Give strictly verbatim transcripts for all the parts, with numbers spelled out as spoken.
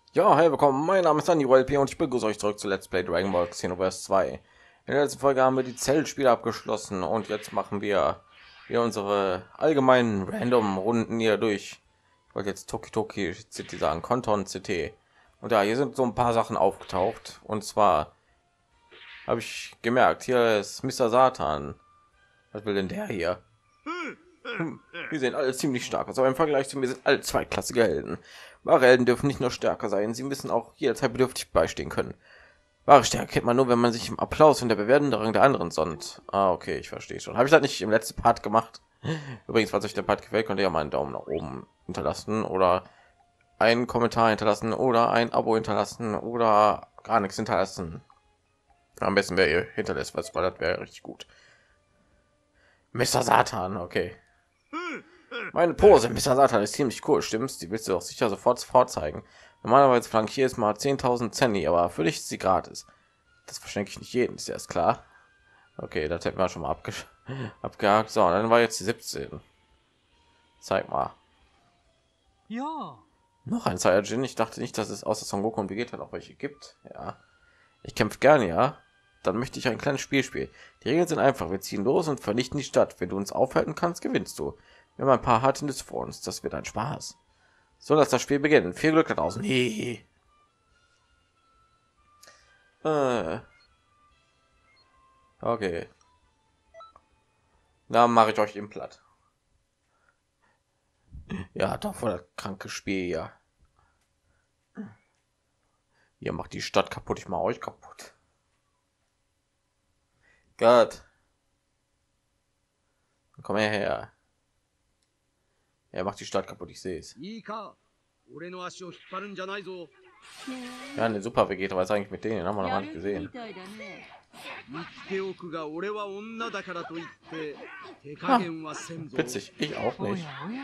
Ja, hey, willkommen. Mein Name ist Dani P und ich begrüße euch zurück zu Let's Play Dragon Ball Xenoverse zwei. In der letzten Folge haben wir die Zeltspiele abgeschlossen und jetzt machen wir hier unsere allgemeinen random Runden hier durch. Ich wollte jetzt Toki Toki City sagen, Konton C T. Und ja, hier sind so ein paar Sachen aufgetaucht. Und zwar habe ich gemerkt, hier ist Mister Satan. Was will denn der hier? Hm, Wir sehen alle ziemlich stark aus, aber im Vergleich zu mir sind alle zweiklassige Helden. Wahre Helden dürfen nicht nur stärker sein, sie müssen auch jederzeit bedürftig beistehen können. Wahre Stärke kennt man nur, wenn man sich im Applaus und der Bewertung der anderen sonnt. Ah, okay, ich verstehe schon. Habe ich das nicht im letzten Part gemacht? Übrigens, falls euch der Part gefällt, könnt ihr ja mal einen Daumen nach oben hinterlassen oder einen Kommentar hinterlassen oder ein Abo hinterlassen oder gar nichts hinterlassen. Am besten wäre ihr hinterlässt, was weil das wäre richtig gut. Mister Satan, okay. Meine Pose, Mister Satan, ist ziemlich cool, stimmt's? Die willst du doch sicher sofort vorzeigen. Normalerweise flankiere ich mal zehntausend Zenny, aber für dich ist sie gratis. Das verschenke ich nicht jedem, ist ja erst klar. Okay, das hätten wir schon mal abge abgehakt. So, dann war jetzt die siebzehn. Zeig mal. Ja. Noch ein Saiyajin. Ich dachte nicht, dass es außer Son Goku und Vegeta noch welche gibt. Ja. Ich kämpfe gerne, ja. Dann möchte ich ein kleines Spiel spielen. Die Regeln sind einfach. Wir ziehen los und vernichten die Stadt. Wenn du uns aufhalten kannst, gewinnst du. Wir haben ein paar harte Nüsse vor uns. Das wird ein Spaß. So, lass das Spiel beginnen. Viel Glück da draußen. Nee. Äh. Okay. Dann mache ich euch im Platt. Ja, doch voll das kranke Spiel, ja. Ihr macht die Stadt kaputt, ich mache euch kaputt. Gott. Komm her. Er macht die Stadt kaputt, ich sehe es. Ja, eine super Vegeta, was eigentlich mit denen haben wir noch gar nicht gesehen. Ha, witzig, ich auch nicht.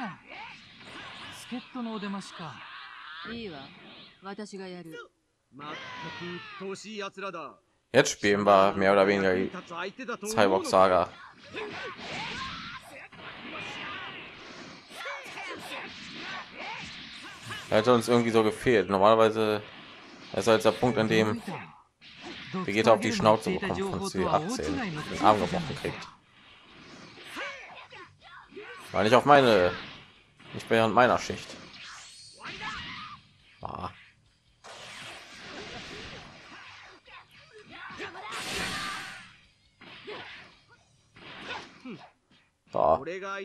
Jetzt spielen wir mehr oder weniger die Cyborg Saga. Er hätte uns irgendwie so gefehlt. Normalerweise ist jetzt der Punkt, an dem Vegeta auf die Schnauze bekommt von C achtzehn, den Arm gebrochen kriegt. War nicht auf meine, nicht während meiner Schicht. Ah. So.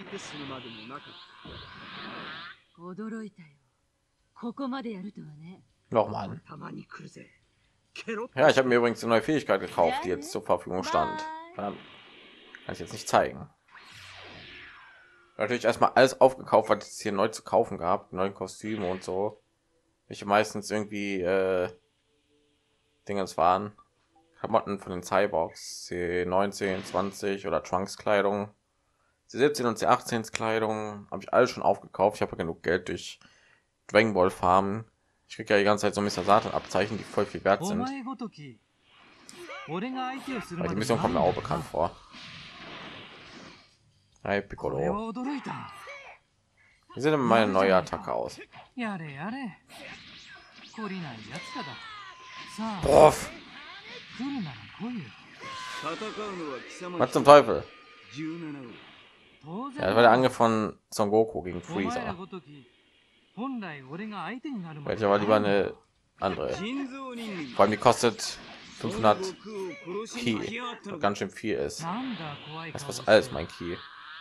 Nochmal. Ja, ich habe mir übrigens eine neue Fähigkeit gekauft, die jetzt zur Verfügung stand. Kann ich jetzt nicht zeigen. Natürlich erstmal alles aufgekauft, was es hier neu zu kaufen gab, neue Kostüme und so. Welche meistens irgendwie äh, Dingens waren. Klamotten von den Cyborgs, C neunzehn, zwanzig oder Trunks Kleidung. C siebzehn und C achtzehn Kleidung habe ich alles schon aufgekauft. Ich habe genug Geld durch Dragon Ball Farmen. Ich kriege ja die ganze Zeit so Mister Satan Abzeichen, die voll viel wert sind. Weil die Mission kommt mir auch bekannt vor. Hi Piccolo. Wie sieht denn meine neue Attacke aus? Prof. Was zum Teufel? Ja, das war der Angriff von Son Goku gegen Freezer. Welche aber lieber eine andere. Vor allem die kostet fünfhundert Ki, was ganz schön viel ist. Das was alles mein Ki.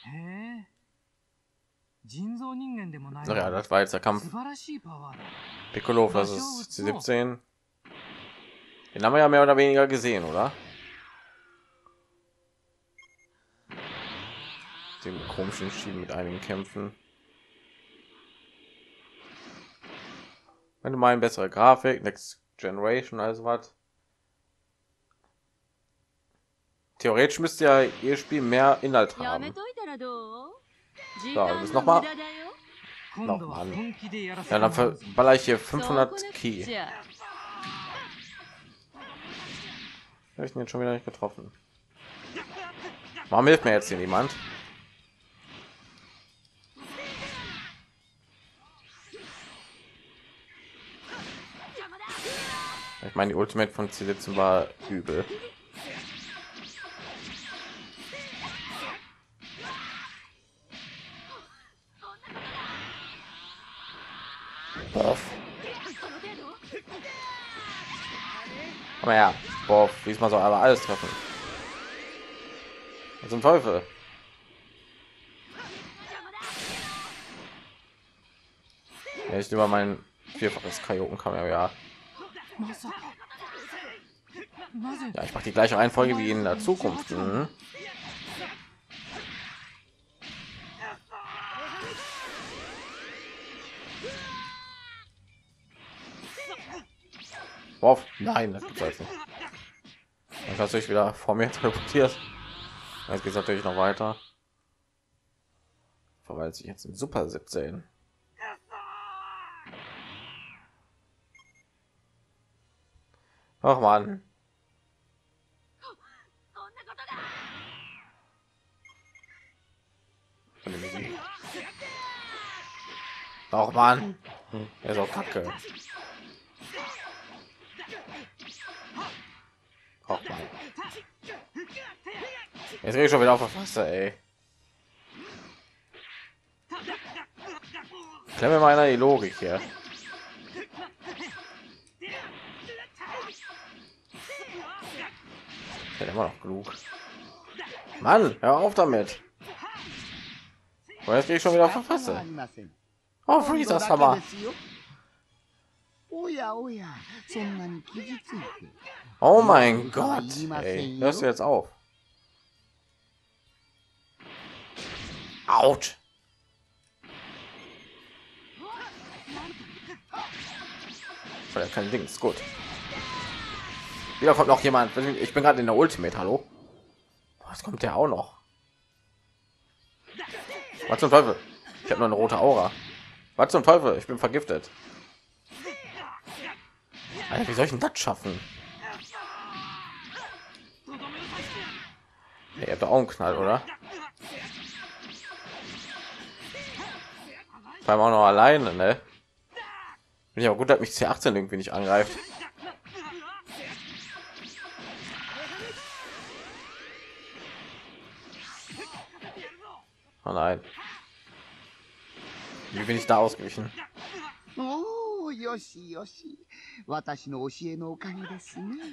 Ja, das war jetzt der Kampf. Piccolo versus C siebzehn. Den haben wir ja mehr oder weniger gesehen, oder? Dem komischen Schienen mit einigen Kämpfen. Wenn du mal eine bessere Grafik, Next Generation, also was. Theoretisch müsste ja ihr Spiel mehr Inhalt haben. So, das ist noch mal. Noch mal. Ja, dann verballer ich hier fünfhundert Ki. Habe ich ihn jetzt schon wieder nicht getroffen. Warum hilft mir jetzt hier niemand? Ich meine, die Ultimate von Zenitsu war übel. Boff. Aber ja, boah, diesmal soll aber alles treffen. Zum Teufel. Ja, ich lieber mein vierfaches Kaioken-Kamera, ja. Ja, ich mache die gleiche Reihenfolge wie in der Zukunft. Mhm. Wow, nein, das gibt's jetzt nicht. Dann hast du dich wieder vor mir teleportiert. Jetzt geht es natürlich noch weiter. Verweilt sich jetzt in Super siebzehn. Ach man. Ach man. Er ist auch kacke. Ach man. Jetzt rede ich schon wieder auf der Wasser, ey. Klemme mir mal die Logik hier. Ich hätte immer noch genug. Mann, hör auf damit. Und jetzt gehe ich schon wieder auf der Fresse. Oh, Freezers Hammer. Oh mein Gott. Ey, hörst du jetzt auf? Autsch. Weil kein Ding ist gut. Wieder kommt noch jemand. Ich bin gerade in der Ultimate. Hallo. Was kommt der auch noch? Was zum Teufel? Ich habe nur eine rote Aura. Was zum Teufel? Ich bin vergiftet. Alter, wie soll ich denn das schaffen? Ihr habt auch einen Knall, oder? Vor allem auch noch alleine, ne? Bin ich aber gut, dass mich C achtzehn irgendwie nicht angreift. Oh nein. Wie bin ich da ausgewichen? Oh, Yoshi, Yoshi. Watashi no oshie no okage desu ne.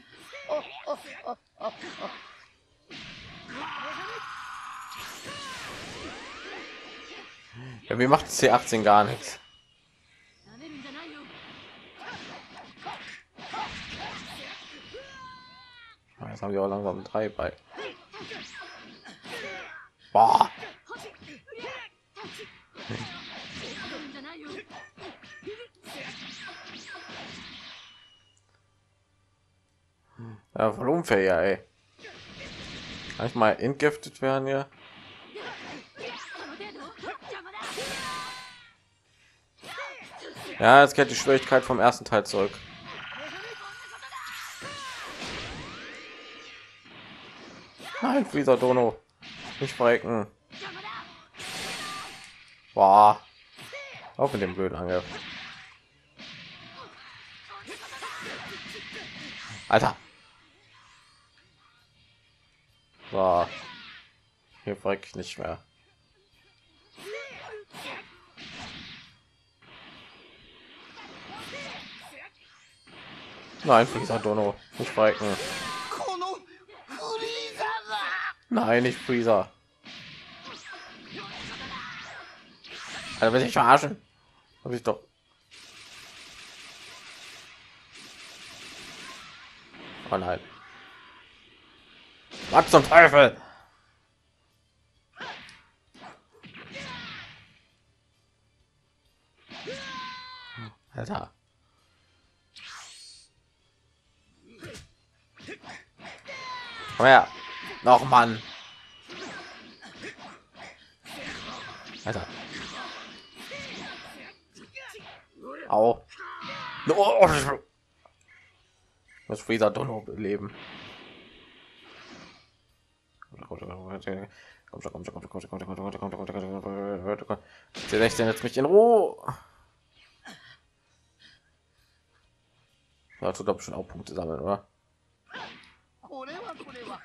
Ja, mir macht C achtzehn gar nichts. Jetzt haben wir auch langsam drei bei. Boah. Ja, voll unfair, ja, ey. Kann ich mal entgiftet werden hier? Ja, jetzt kehrt die Schwierigkeit vom ersten Teil zurück. Nein, Freezer Dono. Nicht verrecken. Boah. Auch mit dem blöden Angriff. Alter. Boah. Hier verreck ich nicht mehr. Nein, Freezer Dono. Nicht verrecken. Nein, nicht Freezer. Also will ich verarschen? Habe ich doch. Oh nein. Was zum Teufel? Alter. Komm her. Noch Mann. Alter. Au. Oh. Das Freezer Dono beleben. C sechzehn jetzt mich in Ruhe. Ja, tut doch schon auch Punkte sammeln, oder? これはこれは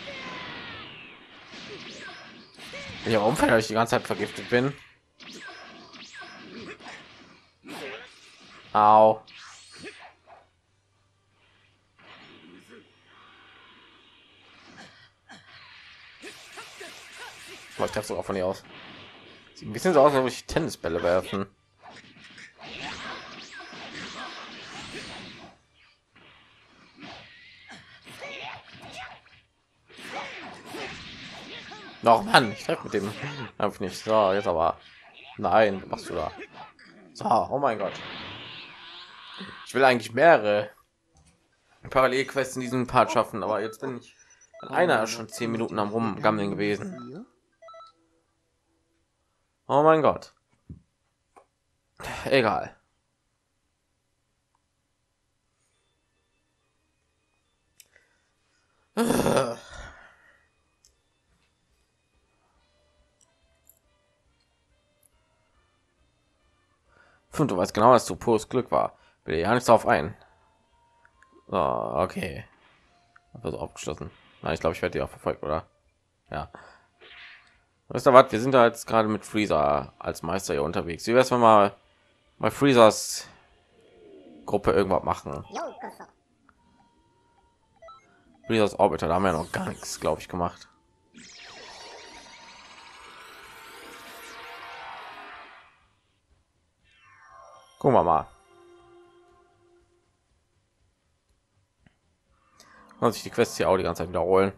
Ja, Umfeld, dass ich die ganze Zeit vergiftet bin. Au. Oh, ich treffe sogar von hier aus. Sieht ein bisschen so aus, als ob ich Tennisbälle werfen. Noch Mann, ich treffe mit dem einfach nicht. So, jetzt aber. Nein, was machst du da? So, oh mein Gott. Ich will eigentlich mehrere Parallelquests in diesem Part schaffen, aber jetzt bin ich an einer schon zehn Minuten am Rumgammeln gewesen. Oh mein Gott. Egal. Und du weißt genau, dass du pures Glück war. Bitte ja nichts auf ein. So, okay. Also abgeschlossen. Na, ich glaube, ich werde die auch verfolgt, oder? Ja. Weißt du was? Wir sind da jetzt gerade mit Freezer als Meister hier unterwegs. Wie wär's, wenn wir mal Freezers Gruppe irgendwas machen? Freezers Orbiter, da haben wir ja noch gar nichts, glaube ich, gemacht. Gucken wir mal. Muss ich die Quest hier auch die ganze Zeit wiederholen.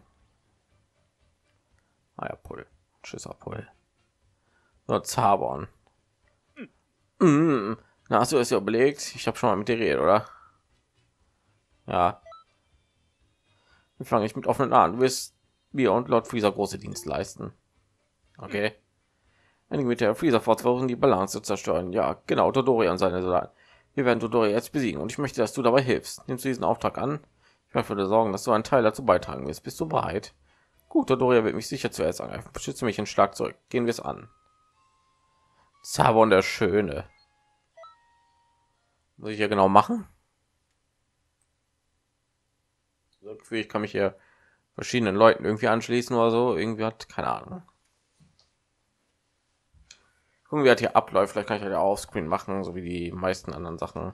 Ah ja, Pull. Tschüss, Pull. So, Zabon. Mm. Na, hast du es ja überlegt? Ich habe schon mal mit dir geredet, oder? Ja. Wir fangen ich mit offenen an. Du wirst mir und Lord Freezer große Dienst leisten. Okay. Einige mit der Freezer fortfahren, die Balance zu zerstören. Ja, genau, Todori und seine Soldaten. Wir werden Todori jetzt besiegen und ich möchte, dass du dabei hilfst. Nimmst du diesen Auftrag an? Ich werde dafür sorgen, dass du einen Teil dazu beitragen wirst. Bist du bereit? Gut, Todori wird mich sicher zuerst angreifen. Beschütze mich in Schlag zurück. Gehen wir es an. Zabon der Schöne. Muss ich ja genau machen? So Gefühl, ich kann mich hier verschiedenen Leuten irgendwie anschließen oder so. Irgendwie hat keine Ahnung. Gucken, wie hat hier abläuft. Vielleicht kann ich ja auch Screen machen, so wie die meisten anderen Sachen.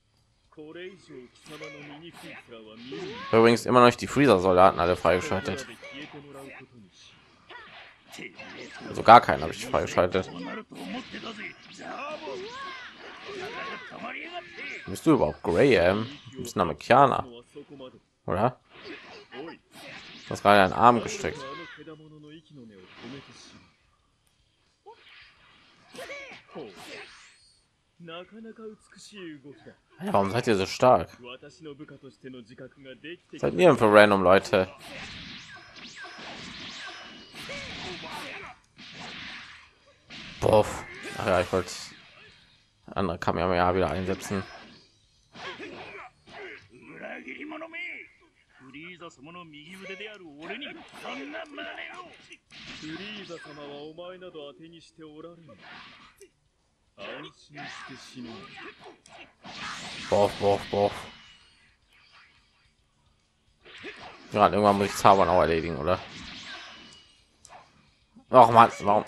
Übrigens immer noch die Freezer-Soldaten alle freigeschaltet. Also gar keinen habe ich freigeschaltet. Bist du überhaupt Graham? Du bist ein Amerikaner, oder? Du hast gerade einen Arm gestreckt. Ja, warum seid ihr so stark? Seid ihr für random Leute? Boah. Ach ja, ich wollte andere Kamera wieder einsetzen. フリーザ様の右腕である俺にそんな真似を。フリーザ様はお前など当てにしておられん。安心して死ぬ。 Boah, boah, boah. Ja, irgendwann muss ich Zaubern auch erledigen, oder? Ach man, warum?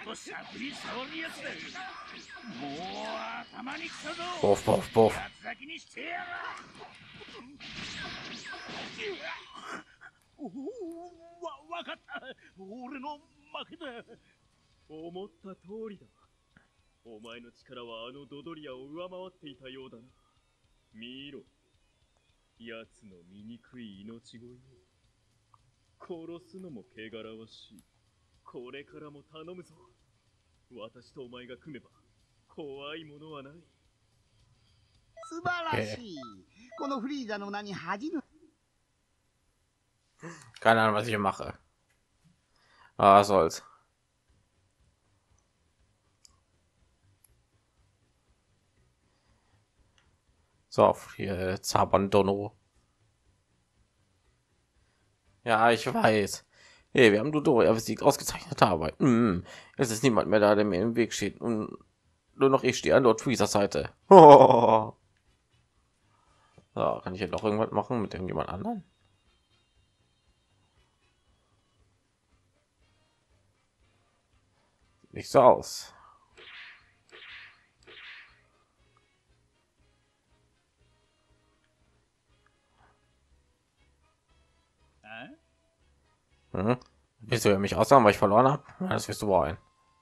Boah, boah, boah. おお、わ、わかった。俺の負けだ。思った通りだ。お前の力はあのドドリアを上回っていたようだな。見ろ。奴の醜い命乞いを。殺すのも汚らわしい。これからも頼むぞ。私とお前が組めば怖いものはない。 素晴らしい。このフリーザの名に恥の Keine Ahnung, was ich hier mache. Ah, was soll's. So, hier Zabandono. Ja, ich weiß. Hey, wir haben Dodori besiegt, ausgezeichnete Arbeit. Mm, es ist niemand mehr da, der mir im Weg steht. Und nur noch ich stehe an Lord Freezers Seite. Oh. So, kann ich jetzt noch irgendwas machen mit irgendjemand anderen? Nicht so aus. Mhm. Willst du mich aussagen, weil ich verloren habe? Ja, das wirst du wollen.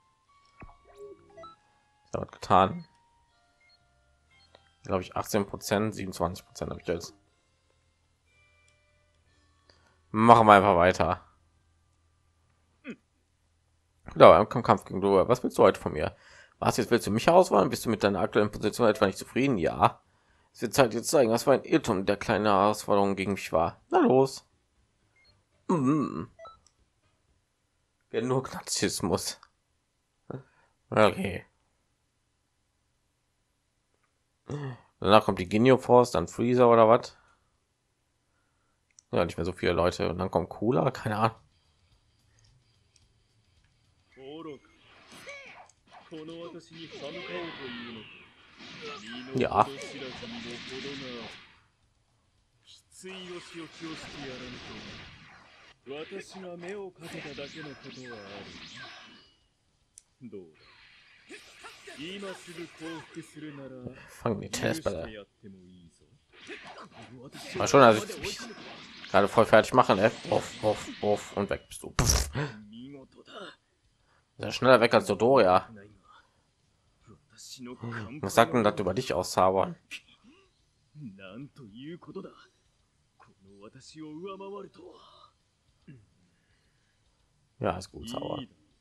Das hat getan. Glaube ich achtzehn Prozent, siebenundzwanzig Prozent habe ich jetzt. Machen wir einfach weiter. Ja, im Kampf gegen du. Was willst du heute von mir? Was jetzt willst du mich auswählen? Bist du mit deiner aktuellen Position etwa nicht zufrieden? Ja. Es wird Zeit jetzt zeigen, was für ein Irrtum der kleine Herausforderung gegen mich war. Na los. Mhm. Genug Narzissmus. Okay. Danach kommt die Ginyu Force, dann Freezer oder was? Ja, nicht mehr so viele Leute und dann kommt Cooler, keine Ahnung. Ja. 私が目をかけただけのことはある。どうだ。今すぐ降伏するなら、 Fangen die Tennisbälle. やってもいいぞ。 Mal schon, also ich mich gerade voll fertig machen, ne? Uff, uff, uff, und weg bist du. Puff. Ist ja schneller weg als Dodoria. Was sagt denn das über dich aus, Sabon? Ja, ist gut, Sauer.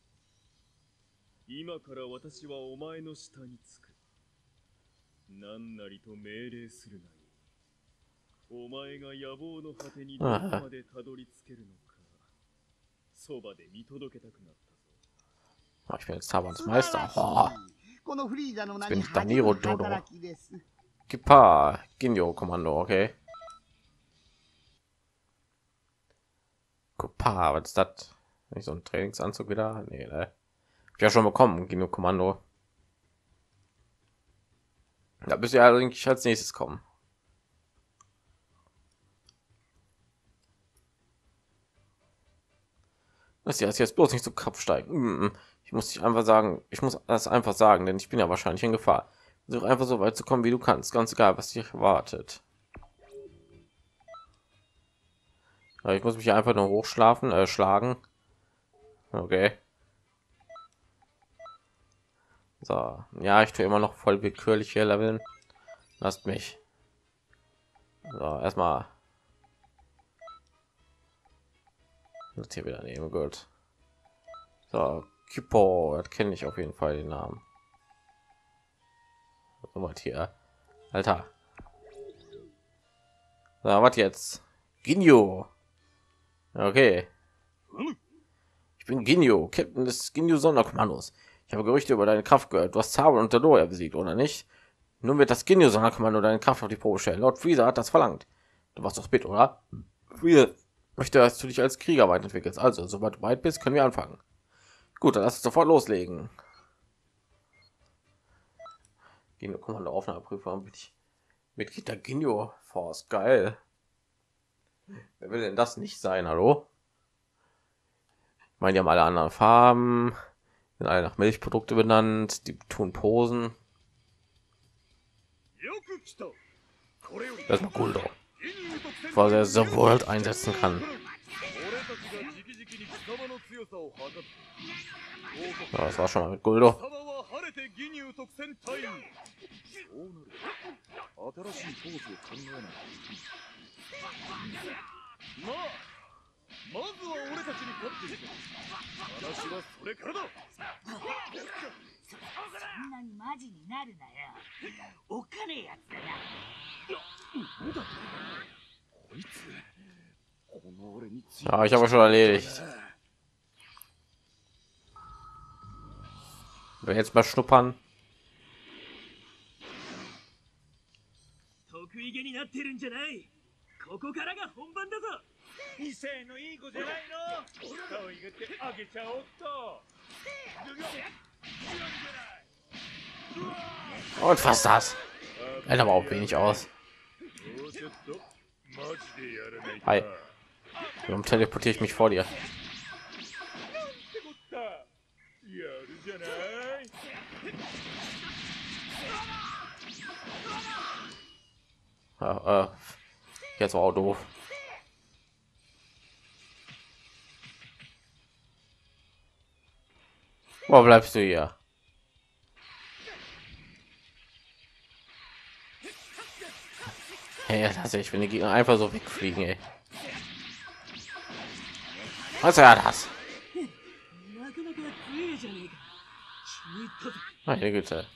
今から私はお前の下につく。何なりと命令するがいい。お前が野望の果てにどこまでたどり着けるのか、そばで見届けたくなったぞ。 Ich bin jetzt Sabons Meister. Oh. Ich bin Daniro Dodo. Kippa, Ginyo Kommando, okay. Kippa, was ist das? Nicht so ein Trainingsanzug wieder? Nee, ne? Hab ich ja schon bekommen, Ginyo Kommando. Da bist du ja eigentlich als nächstes kommen. Das ist jetzt bloß nicht zu Kopf steigen. Ich muss dich einfach sagen, ich muss das einfach sagen, denn ich bin ja wahrscheinlich in Gefahr. Versuch einfach so weit zu kommen, wie du kannst, ganz egal, was dich erwartet. Ich muss mich einfach nur hochschlafen, äh, schlagen. Okay. So, ja, ich tue immer noch voll willkürliche Leveln. Lasst mich. So, erstmal. Das hier wieder nehmen, gut. So, Kippo, das kenne ich auf jeden Fall den Namen. So, was hier, Alter. So, was jetzt? Ginyu. Okay. Ich bin Ginyu, Captain des Ginyu Sonderkommandos. Ich habe Gerüchte über deine Kraft gehört. Du hast Zabel und Dodoria besiegt, oder nicht? Nun wird das Ginyu Sonderkommando deine Kraft auf die Probe stellen. Lord Freezer hat das verlangt. Du warst doch mit, oder? Freezer möchte, dass du dich als Krieger weiterentwickelst. Also, sobald du weit bist, können wir anfangen. Gut, dann lass uns sofort loslegen. Ginyu Kommando Aufnahmeprüfung bin ich Mitglied der Ginyu Force. Geil. Wer will denn das nicht sein? Hallo? Ich meine, die haben alle anderen Farben, sind alle nach Milchprodukte benannt, die tun Posen. Das ist mal cool, doch. Bevor er The World einsetzen kann. Ja, das war schon mal mit Guldo. Ja, ich habe schon erledigt. Wir jetzt mal schnuppern. Und fast das. Hält aber auch wenig aus. Hi. Warum teleportiere ich mich vor dir? Ja, äh, jetzt war auch doof. Wo bleibst du hier? Hey, das ich, wenn die Gegner einfach so wegfliegen, ey. Was war das? Meine Güte.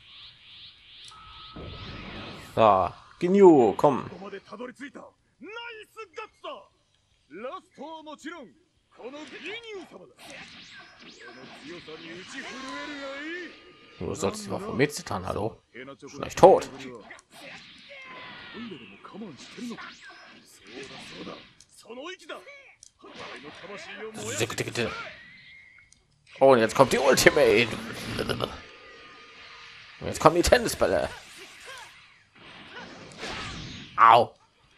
So, Ginyu, komm. ここまでたどり着いた。ナイスガッツだ。ラストはもちろんこのギニュー様だ。その強さに打ち震えるがいい。 Du sollst die Waffe mitzittern, hallo? Vielleicht tot. Oh, und jetzt kommt die Ultimate. Und jetzt kommen die Tennisbälle. Au.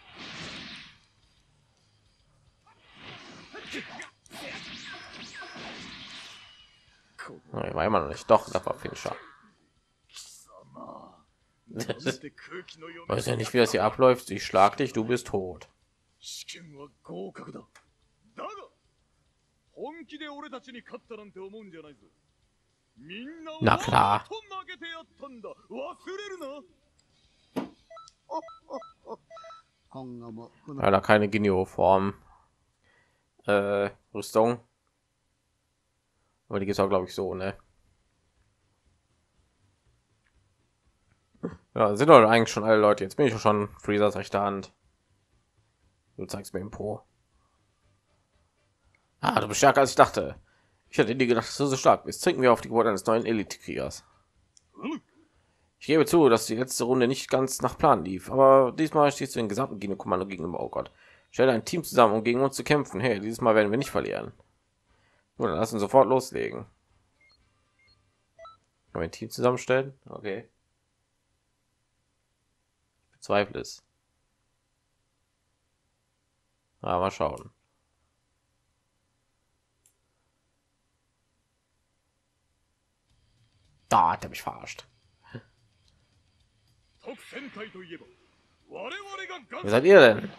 Ich war immer noch nicht. Doch, das war Finisher. Weiß ja nicht, wie das hier abläuft. Ich schlag dich, du bist tot. Na klar. Leider keine Ginyu-Form. Äh, Rüstung. Aber die geht auch, glaube ich, so, ne? Ja, sind doch eigentlich schon alle Leute. Jetzt bin ich schon Freezers rechte Hand. Du zeigst mir im Po. Ah, du bist stärker als ich dachte. Ich hätte dir gedacht, dass du so stark bist. Trinken wir auf die Geburt eines neuen Elite-Kriegers. Ich gebe zu, dass die letzte Runde nicht ganz nach Plan lief, aber diesmal stehst du den gesamten Ginyu-Kommando gegenüber. Oh Gott. Stell ein Team zusammen, um gegen uns zu kämpfen. Hey, dieses Mal werden wir nicht verlieren. Nun, dann lass uns sofort loslegen. Können wir ein Team zusammenstellen? Okay. Ich bezweifle es. Na, mal schauen. Da hat er mich verarscht. Wer seid ihr denn?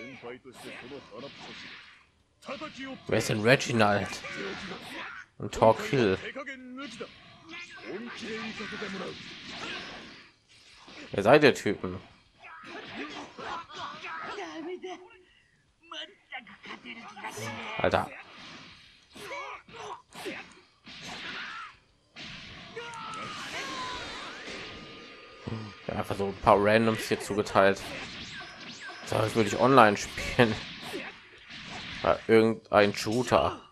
Wer ist denn Reginald? Und Talk Hill? Wer seid ihr Typen? Alter. Ja, einfach so ein paar Randoms hier zugeteilt. So, das würde ich online spielen. Ja, irgendein Shooter.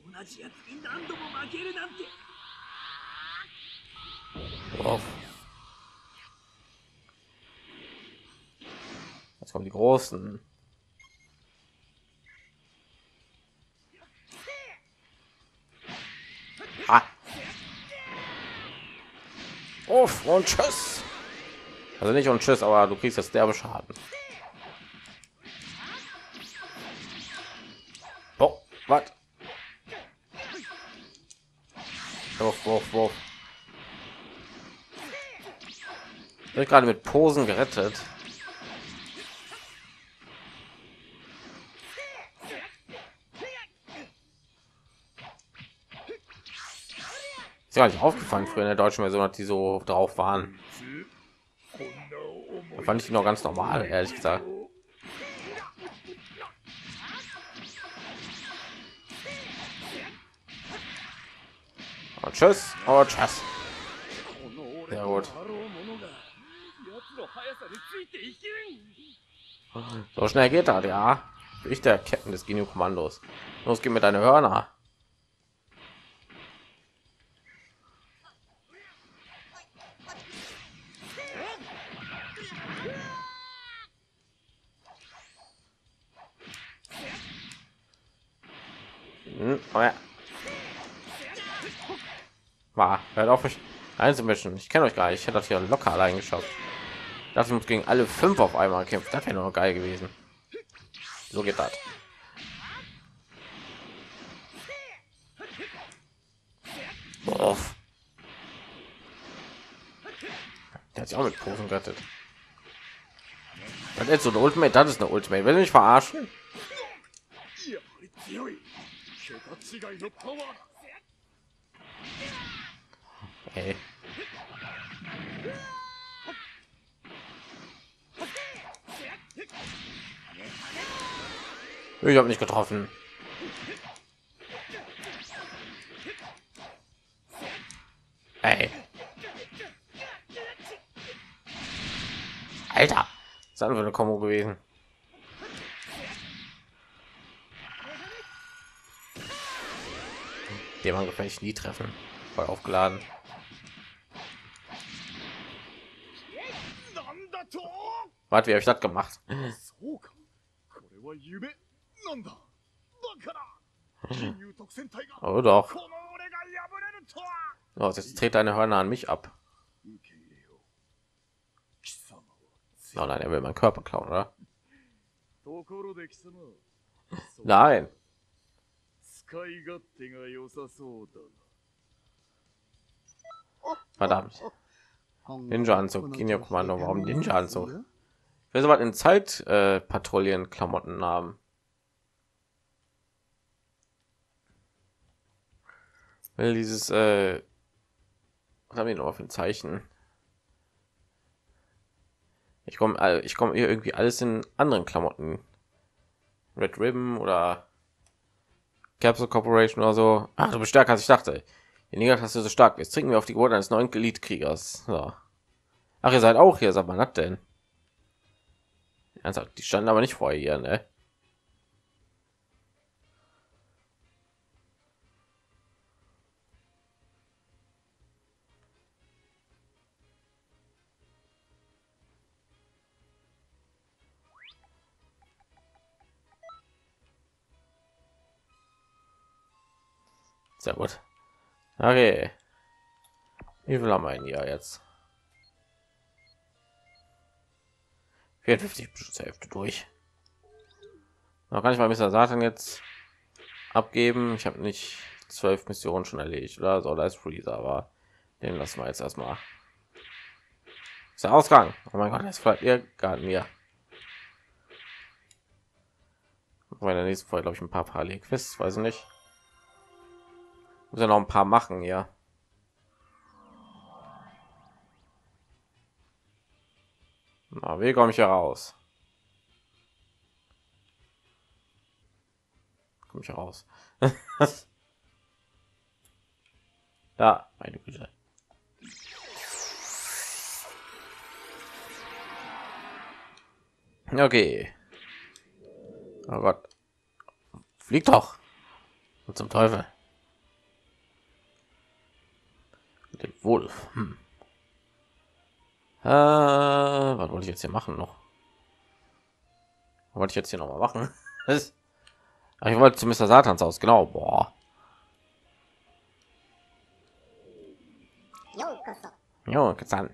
Wow. Jetzt kommen die Großen. Ah. Uff, und tschüss. Also nicht und tschüss, aber du kriegst jetzt derbe Schaden. Oh, was? Wurf, wurf, wurf. Wird gerade mit Posen gerettet. Ist ja nicht aufgefallen, früher in der deutschen Version hat die so drauf waren. Da fand ich die noch ganz normal, ehrlich gesagt. Und tschüss, oh tschüss. Sehr gut. So schnell geht das, ja. Ich der Captain des Ginyu-Kommandos. Los, geh mit deine Hörner. Hm, oh ja. War, hört auf, euch einzumischen. Ich kenne euch gar nicht. Ich hätte das hier locker allein geschafft. dachte, ich muss gegen alle fünf auf einmal kämpfen. Das wäre noch geil gewesen. So geht das. Boah. Der hat sich auch mit Posen gerettet. Das ist so eine Ultimate, das ist eine Ultimate. Will mich verarschen? Hey. Ich habe nicht getroffen. Ey. Alter, das ist einfach eine Kombo gewesen. Den man gefällt ich nie treffen. Voll aufgeladen. Warte, wie habe ich das gemacht? Oh doch. Oh, jetzt dreht deine Hörner an mich ab. Oh nein, er will meinen Körper klauen, oder? Nein. Verdammt. Ninja-Anzug, Kinja-Kommando, warum Ninja-Anzug? Ich will so was in Zeit äh, Patrouillen Klamotten haben. Will dieses äh, was haben wir noch für ein Zeichen? Ich komme ich komme irgendwie alles in anderen Klamotten. Red Ribbon oder Capsule Corporation oder so. Ach, du bist stärker als ich dachte. Die Neger hast du so stark. Jetzt trinken wir auf die Geburt eines neuen Elite-Kriegers. So. Ach, ihr seid auch hier, sagt man das denn? Ernsthaft, die standen aber nicht vorher hier, ne? Sehr gut. Okay. Wie viel haben wir hier jetzt? vierundfünfzig bis zur Hälfte durch. Da kann ich mal Mister Satan jetzt abgeben. Ich habe nicht zwölf Missionen schon erledigt, oder so. Da ist Freezer, aber den lassen wir jetzt erstmal. Ist der Ausgang? Oh mein Gott, jetzt bleibt ihr gar mir. In der nächsten Folge glaube ich ein paar Parallelquists, weiß ich nicht. Muss ja noch ein paar machen, ja. Na, wie komme ich heraus? Komme ich heraus? Da, meine Güte. Okay. Oh Gott. Fliegt doch. Und zum Teufel. Den Wolf. Hm. Äh, was wollte ich jetzt hier machen noch? Was wollte ich jetzt hier noch mal machen? Ach, ich wollte zu Mister Satans Haus, genau. Boah. Jo, geht's an.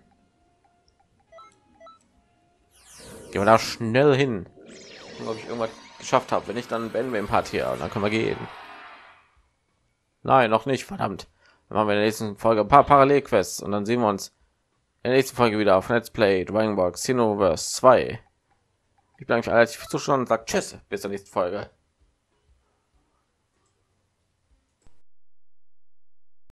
Gehen wir da schnell hin. Ob ich irgendwas geschafft habe. Wenn ich, dann beenden wir im Part hier und dann können wir gehen. Nein, noch nicht. Verdammt. Dann machen wir in der nächsten Folge ein paar Parallelquests und dann sehen wir uns in der nächsten Folge wieder auf Let's Play Dragon Ball Xenoverse zwei. Ich bedanke mich alle fürs Zuschauen und sage Tschüss, bis zur nächsten Folge.